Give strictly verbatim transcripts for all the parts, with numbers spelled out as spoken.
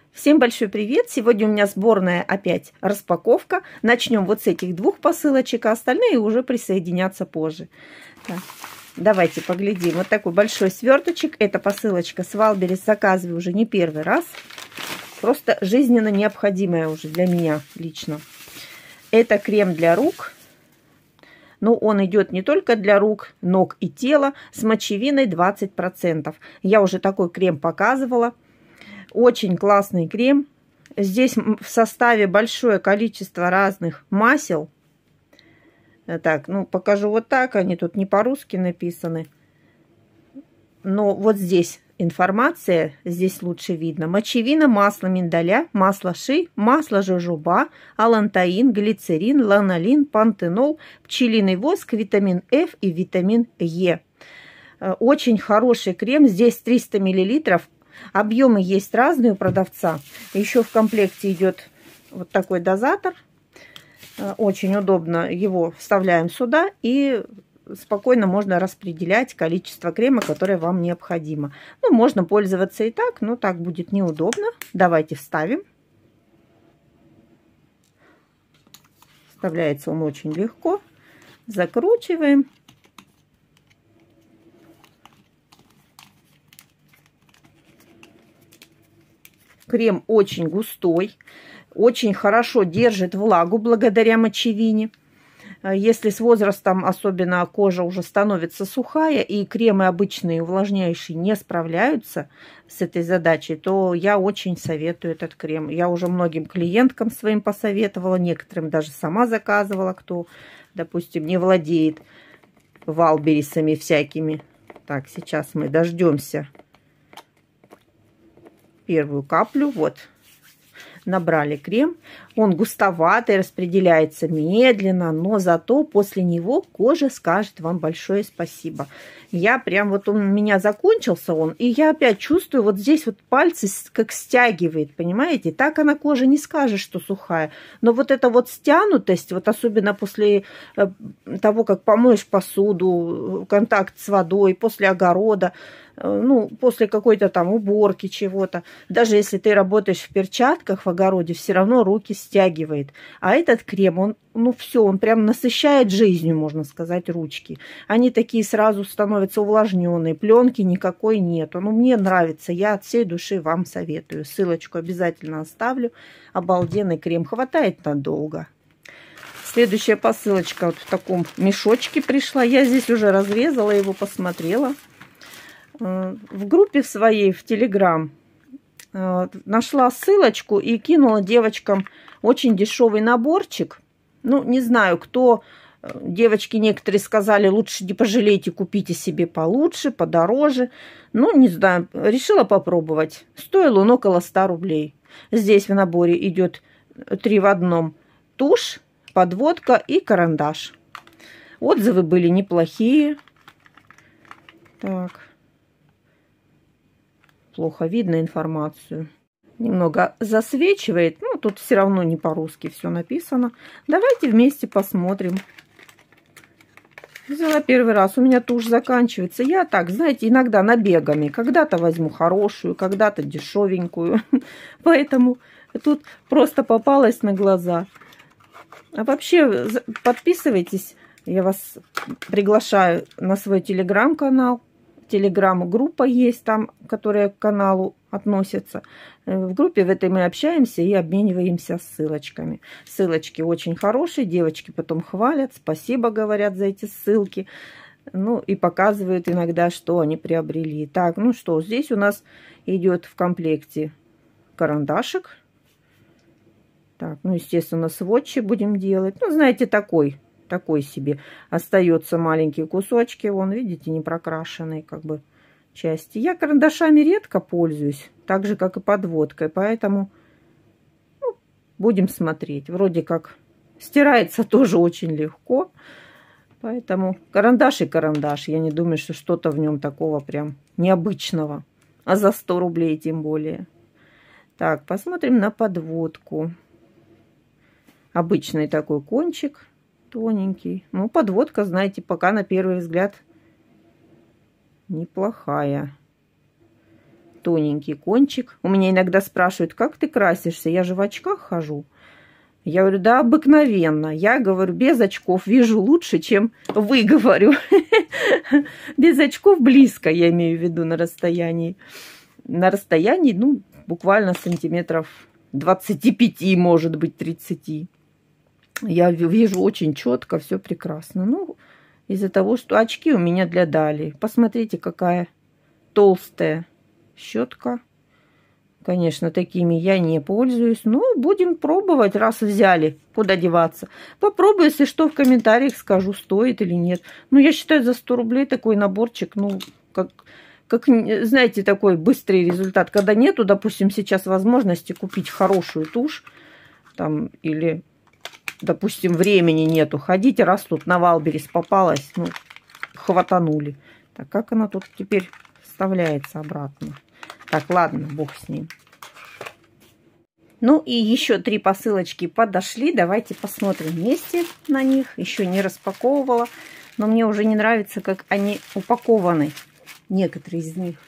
Всем большой привет! Сегодня у меня сборная опять распаковка. Начнем вот с этих двух посылочек, а остальные уже присоединятся позже. Так, давайте поглядим. Вот такой большой сверточек. Эта посылочка с Валберес заказываю уже не первый раз. Просто жизненно необходимая уже для меня лично. Это крем для рук. Но он идет не только для рук, ног и тела с мочевиной двадцать процентов. Я уже такой крем показывала. Очень классный крем. Здесь в составе большое количество разных масел. Так, ну покажу вот так. Они тут не по-русски написаны. Но вот здесь информация, здесь лучше видно. Мочевина, масло миндаля, масло ши, масло жожоба, алантаин, глицерин, ланолин, пантенол, пчелиный воск, витамин F и витамин Е. Очень хороший крем. Здесь триста миллилитров. Объемы есть разные у продавца. Еще в комплекте идет вот такой дозатор. Очень удобно. Его вставляем сюда и спокойно можно распределять количество крема, которое вам необходимо. Ну, можно пользоваться и так, но так будет неудобно. Давайте вставим. Вставляется он очень легко. Закручиваем. Крем очень густой, очень хорошо держит влагу благодаря мочевине. Если с возрастом, особенно кожа уже становится сухая, и кремы обычные увлажняющие не справляются с этой задачей, то я очень советую этот крем. Я уже многим клиенткам своим посоветовала, некоторым даже сама заказывала, кто, допустим, не владеет валбересами всякими. Так, сейчас мы дождемся первую каплю. Вот, набрали крем. Он густоватый, распределяется медленно, но зато после него кожа скажет вам большое спасибо. Я прям вот он у меня закончился он, и я опять чувствую вот здесь вот пальцы как стягивает, понимаете? Так она кожа не скажет, что сухая, но вот эта вот стянутость, вот особенно после того, как помоешь посуду, контакт с водой, после огорода, ну, после какой-то там уборки чего-то, даже если ты работаешь в перчатках в огороде, все равно руки стягивает. А этот крем, он, ну, все, он прям насыщает жизнью, можно сказать, ручки. Они такие сразу становятся увлажненные, пленки никакой нету. Ну, мне нравится, я от всей души вам советую. Ссылочку обязательно оставлю. Обалденный крем, хватает надолго. Следующая посылочка вот в таком мешочке пришла. Я здесь уже разрезала его, посмотрела. В группе в своей, в Телеграм, нашла ссылочку и кинула девочкам очень дешевый наборчик. Ну, не знаю, кто... Девочки некоторые сказали, лучше не пожалейте, купите себе получше, подороже. Ну, не знаю, решила попробовать. Стоил он около ста рублей. Здесь в наборе идет три в одном. Тушь, подводка и карандаш. Отзывы были неплохие. Так. Плохо видно информацию. Немного засвечивает. Ну, тут все равно не по-русски все написано. Давайте вместе посмотрим. Взяла первый раз. У меня тушь заканчивается. Я так, знаете, иногда набегами. Когда-то возьму хорошую, когда-то дешевенькую. Поэтому тут просто попалась на глаза. А вообще, подписывайтесь. Я вас приглашаю на свой телеграм-канал. Телеграм-группа есть там, которая к каналу относится. В группе в этой мы общаемся и обмениваемся ссылочками. Ссылочки очень хорошие, девочки потом хвалят, спасибо говорят за эти ссылки. Ну и показывают иногда, что они приобрели. Так, ну что, здесь у нас идет в комплекте карандашик. Так, ну естественно сводчи будем делать. Ну знаете, такой. Такой себе. Остаются маленькие кусочки. Вон, видите, не прокрашенные как бы части. Я карандашами редко пользуюсь. Так же, как и подводкой. Поэтому ну, будем смотреть. Вроде как стирается тоже очень легко. Поэтому карандаш и карандаш. Я не думаю, что что-то в нем такого прям необычного. А за сто рублей тем более. Так, посмотрим на подводку. Обычный такой кончик. Тоненький. Ну, подводка, знаете, пока на первый взгляд неплохая. тоненький кончик. У меня иногда спрашивают, как ты красишься? Я же в очках хожу. Я говорю, да, обыкновенно. Я говорю, без очков вижу лучше, чем вы, говорю. Без очков близко, я имею в виду, на расстоянии. На расстоянии, ну, буквально сантиметров двадцати пяти, может быть, тридцати. Я вижу очень четко, все прекрасно. Ну, из-за того, что очки у меня для Дали. Посмотрите, какая толстая щетка. Конечно, такими я не пользуюсь. Но будем пробовать, раз взяли. Куда деваться? Попробую, если что, в комментариях скажу, стоит или нет. Ну, я считаю, за сто рублей такой наборчик, ну, как, как, знаете, такой быстрый результат. Когда нету, допустим, сейчас возможности купить хорошую тушь, там, или, допустим, времени нету ходить, раз тут на Валберес попалась, ну, хватанули. Так, как она тут теперь вставляется обратно? Так, ладно, бог с ним. Ну и еще три посылочки подошли. Давайте посмотрим вместе на них. Еще не распаковывала. Но мне уже не нравится, как они упакованы. Некоторые из них.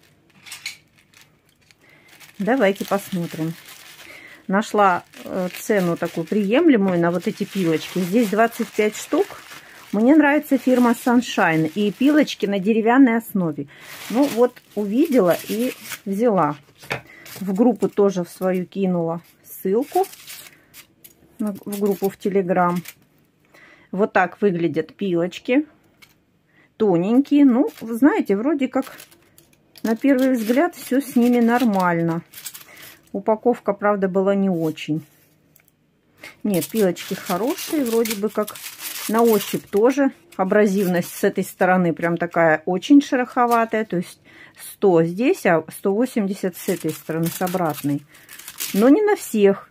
Давайте посмотрим. Нашла цену такую приемлемую на вот эти пилочки. Здесь двадцать пять штук. Мне нравится фирма Sunshine и пилочки на деревянной основе. Ну вот увидела и взяла. В группу тоже в свою кинула ссылку. В группу в Telegram. Вот так выглядят пилочки. Тоненькие. Ну, вы знаете, вроде как на первый взгляд все с ними нормально. Упаковка, правда, была не очень. Нет, пилочки хорошие. Вроде бы как... На ощупь тоже абразивность с этой стороны прям такая очень шероховатая. То есть сто здесь, а сто восемьдесят с этой стороны, с обратной. Но не на всех.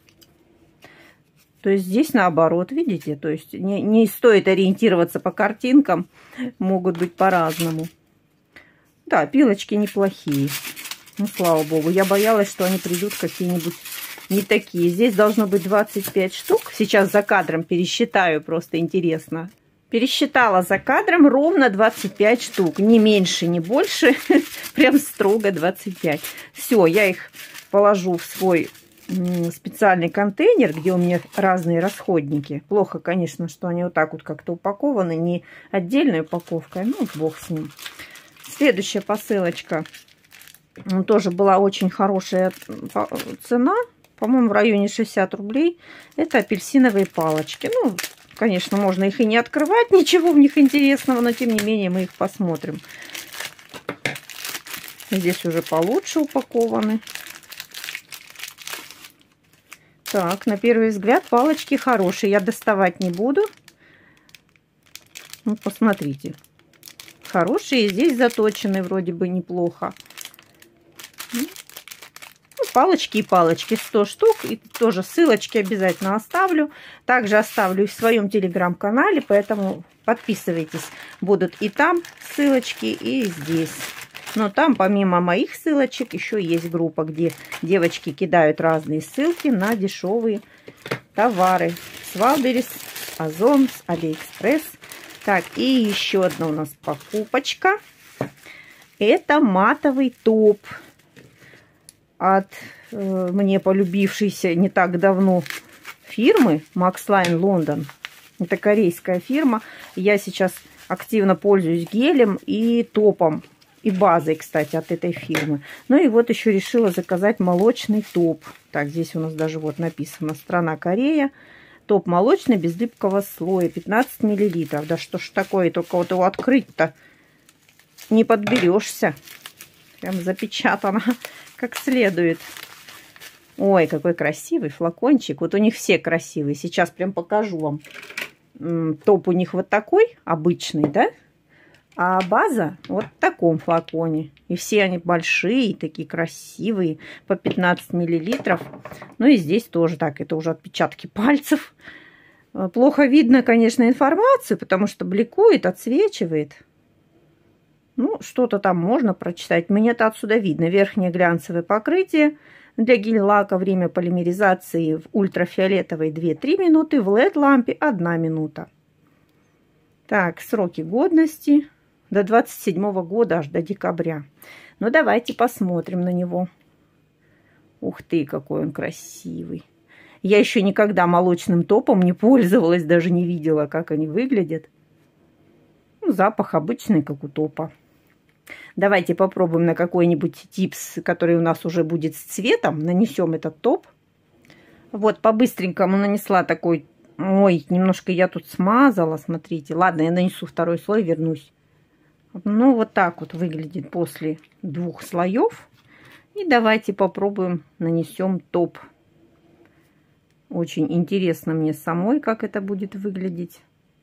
То есть здесь наоборот, видите? То есть не, не стоит ориентироваться по картинкам. Могут быть по-разному. Да, пилочки неплохие. Ну, слава богу. Я боялась, что они придут какие-нибудь... не такие. Здесь должно быть двадцать пять штук. Сейчас за кадром пересчитаю, просто интересно. Пересчитала за кадром ровно двадцать пять штук. Не меньше, не больше. Прям строго двадцать пять. Все, я их положу в свой специальный контейнер, где у меня разные расходники. Плохо, конечно, что они вот так вот как-то упакованы. Не отдельной упаковкой. Ну, бог с ним. Следующая посылочка. Тоже была очень хорошая цена. По-моему, в районе шестидесяти рублей. Это апельсиновые палочки. Ну, конечно, можно их и не открывать. Ничего в них интересного. Но, тем не менее, мы их посмотрим. Здесь уже получше упакованы. Так, на первый взгляд палочки хорошие. Я доставать не буду. Ну, посмотрите. Хорошие. Здесь заточены вроде бы неплохо. Палочки и палочки, сто штук. И тоже ссылочки обязательно оставлю. Также оставлю в своем телеграм-канале, поэтому подписывайтесь. Будут и там ссылочки, и здесь. Но там помимо моих ссылочек еще есть группа, где девочки кидают разные ссылки на дешевые товары. С Валберес, Озон, с Алиэкспресс. Так, и еще одна у нас покупочка. Это матовый топ от э, мне полюбившейся не так давно фирмы Max Line London. Это корейская фирма. Я сейчас активно пользуюсь гелем и топом. И базой, кстати, от этой фирмы. Ну и вот еще решила заказать молочный топ. Так, здесь у нас даже вот написано «Страна Корея». Топ молочный, без липкого слоя. пятнадцать миллилитров. Да что ж такое, только вот его открыть-то не подберешься. Прям запечатано как следует. Ой, какой красивый флакончик. Вот у них все красивые. Сейчас прям покажу вам. Топ у них вот такой, обычный, да? А база вот в таком флаконе. И все они большие, такие красивые, по пятнадцать миллилитров. Ну и здесь тоже так, это уже отпечатки пальцев. Плохо видно, конечно, информацию, потому что бликует, отсвечивает. Ну, что-то там можно прочитать. Мне-то отсюда видно. Верхнее глянцевое покрытие. Для гель-лака время полимеризации в ультрафиолетовой две-три минуты, в эл и ди-лампе одна минута. Так, сроки годности до двадцать седьмого года, аж до декабря. Ну, давайте посмотрим на него. Ух ты, какой он красивый. Я еще никогда молочным топом не пользовалась, даже не видела, как они выглядят. Ну, запах обычный, как у топа. Давайте попробуем на какой-нибудь типс, который у нас уже будет с цветом. Нанесем этот топ. Вот, по-быстренькому нанесла такой... Ой, немножко я тут смазала, смотрите. Ладно, я нанесу второй слой, вернусь. Ну, вот так вот выглядит после двух слоев. И давайте попробуем, нанесем топ. Очень интересно мне самой, как это будет выглядеть.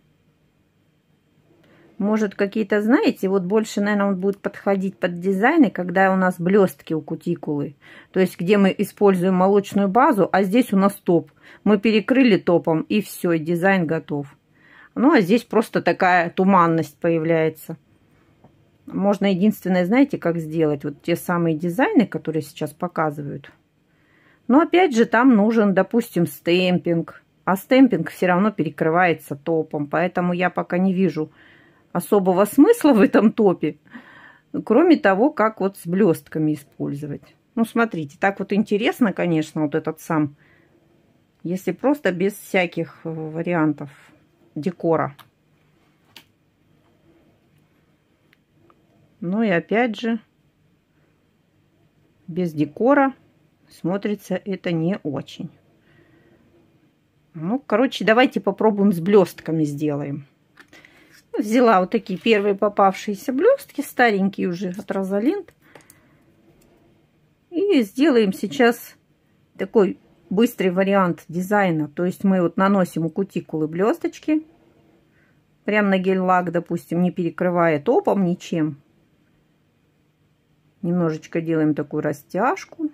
Может, какие-то, знаете, вот больше, наверное, он будет подходить под дизайны, когда у нас блестки у кутикулы. То есть, где мы используем молочную базу, а здесь у нас топ. Мы перекрыли топом, и все, дизайн готов. Ну, а здесь просто такая туманность появляется. Можно единственное, знаете, как сделать? Вот те самые дизайны, которые сейчас показывают. Но опять же, там нужен, допустим, стемпинг. А стемпинг все равно перекрывается топом. Поэтому я пока не вижу особого смысла в этом топе. Кроме того, как вот с блестками использовать. Ну, смотрите, так вот интересно, конечно, вот этот сам. Если просто без всяких вариантов декора. Ну и опять же, без декора смотрится это не очень. Ну, короче, давайте попробуем с блестками сделаем. Взяла вот такие первые попавшиеся блестки, старенькие уже от Розалинд. И сделаем сейчас такой быстрый вариант дизайна. То есть мы вот наносим у кутикулы блесточки. Прям на гель-лак, допустим, не перекрывая топом ничем. Немножечко делаем такую растяжку.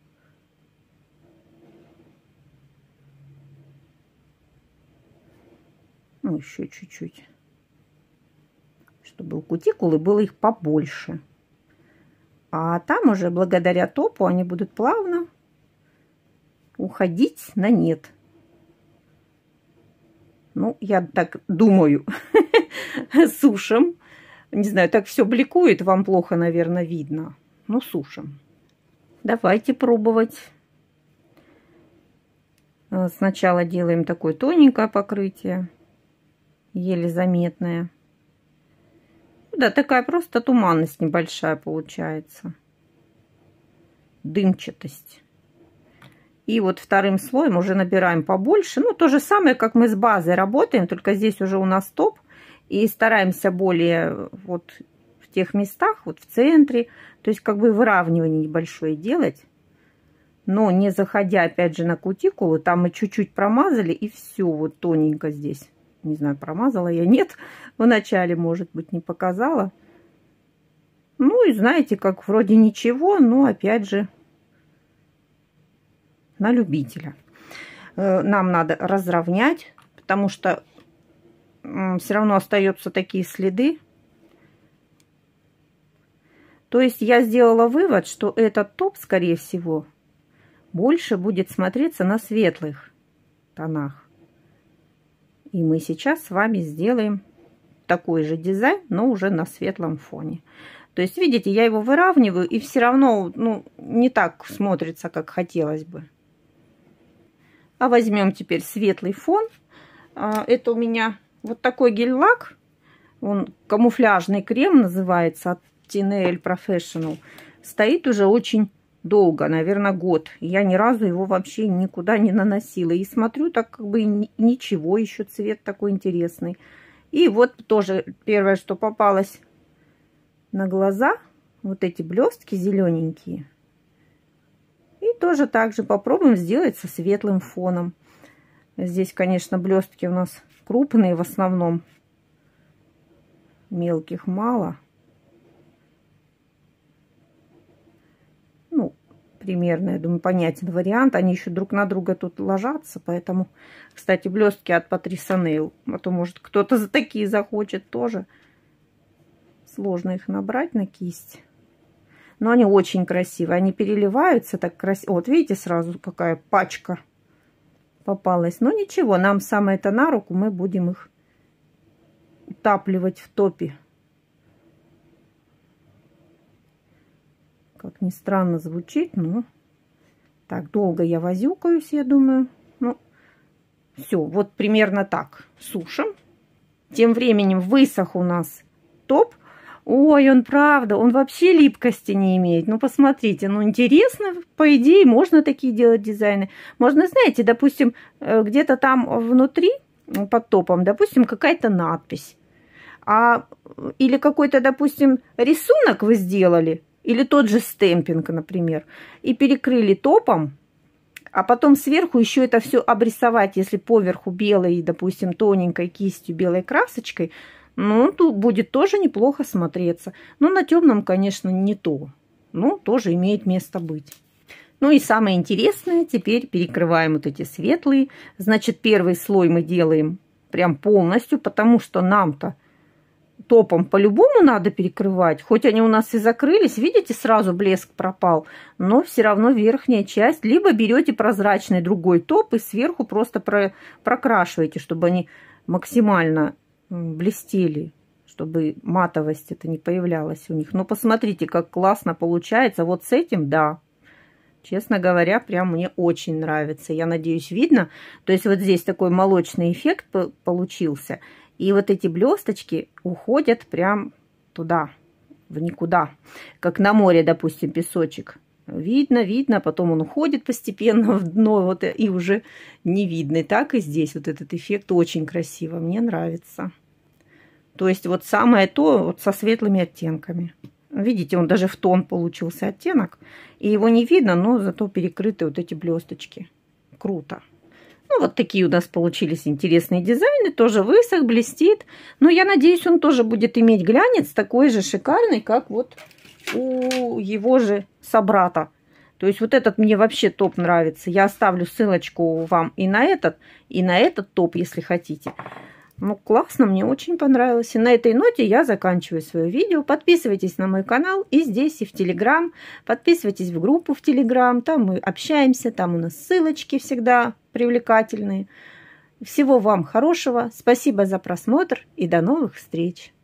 Ну, еще чуть-чуть. Чтобы у кутикулы было их побольше. А там уже благодаря топу они будут плавно уходить на нет. Ну, я так думаю. Сушим. Не знаю, так все бликует, вам плохо, наверное, видно. Ну, сушим. Давайте пробовать. Сначала делаем такое тоненькое покрытие. Еле заметное. Да, такая просто туманность небольшая получается. Дымчатость. И вот вторым слоем уже набираем побольше. Ну, то же самое, как мы с базой работаем, только здесь уже у нас топ. И стараемся более вот в тех местах, вот в центре. То есть как бы выравнивание небольшое делать. Но не заходя опять же на кутикулу. Там мы чуть-чуть промазали и все вот тоненько здесь. Не знаю, промазала я, нет. Вначале, может быть, не показала. Ну и знаете, как вроде ничего, но опять же на любителя. Нам надо разровнять, потому что все равно остаются такие следы. То есть я сделала вывод, что этот топ, скорее всего, больше будет смотреться на светлых тонах. И мы сейчас с вами сделаем такой же дизайн, но уже на светлом фоне. То есть, видите, я его выравниваю, и все равно ну, не так смотрится, как хотелось бы. А возьмем теперь светлый фон. Это у меня вот такой гель-лак. Он камуфляжный крем называется от Tinel Professional. Стоит уже очень долго, наверное, год. Я ни разу его вообще никуда не наносила. И смотрю, так как бы ничего, еще цвет такой интересный. И вот тоже первое, что попалось на глаза, вот эти блестки зелененькие. И тоже так же попробуем сделать со светлым фоном. Здесь, конечно, блестки у нас крупные в основном. Мелких мало. Ну, примерно, я думаю, понятен вариант. Они еще друг на друга тут ложатся. Поэтому, кстати, блестки от Patricia Nail. А то, может, кто-то за такие захочет тоже. Сложно их набрать на кисть. Но они очень красивые. Они переливаются так красиво. Вот видите, сразу какая пачка попалась. Но ничего, нам самое-то на руку. Мы будем их утапливать в топе. Как ни странно звучит, но так долго я возюкаюсь, я думаю. Ну, все, вот примерно так сушим. Тем временем высох у нас топ. Ой, он правда, он вообще липкости не имеет. Ну, посмотрите, ну, интересно, по идее, можно такие делать дизайны. Можно, знаете, допустим, где-то там внутри, под топом, допустим, какая-то надпись. А, или какой-то, допустим, рисунок вы сделали, или тот же стемпинг, например, и перекрыли топом, а потом сверху еще это все обрисовать, если поверху белой, допустим, тоненькой кистью, белой красочкой, ну, тут будет тоже неплохо смотреться. Но на темном, конечно, не то. Ну, тоже имеет место быть. Ну и самое интересное, теперь перекрываем вот эти светлые. Значит, первый слой мы делаем прям полностью, потому что нам-то топом по-любому надо перекрывать. Хоть они у нас и закрылись, видите, сразу блеск пропал, но все равно верхняя часть. Либо берете прозрачный другой топ и сверху просто про прокрашиваете, чтобы они максимально блестели, чтобы матовость это не появлялась у них. Но посмотрите, как классно получается. Вот с этим, да, честно говоря, прям мне очень нравится. Я надеюсь, видно. То есть вот здесь такой молочный эффект получился. И вот эти блесточки уходят прям туда, в никуда. Как на море, допустим, песочек. Видно, видно, потом он уходит постепенно в дно, вот, и уже не видно. И так и здесь вот этот эффект очень красиво, мне нравится. То есть вот самое то вот со светлыми оттенками. Видите, он даже в тон получился оттенок. И его не видно, но зато перекрыты вот эти блесточки. Круто. Ну, вот такие у нас получились интересные дизайны. Тоже высох, блестит. Но я надеюсь, он тоже будет иметь глянец такой же шикарный, как вот у его же собрата. То есть вот этот мне вообще топ нравится. Я оставлю ссылочку вам и на этот, и на этот топ, если хотите. Ну, классно, мне очень понравилось. И на этой ноте я заканчиваю свое видео. Подписывайтесь на мой канал и здесь, и в Телеграм. Подписывайтесь в группу в Телеграм. Там мы общаемся, там у нас ссылочки всегда привлекательные. Всего вам хорошего. Спасибо за просмотр и до новых встреч.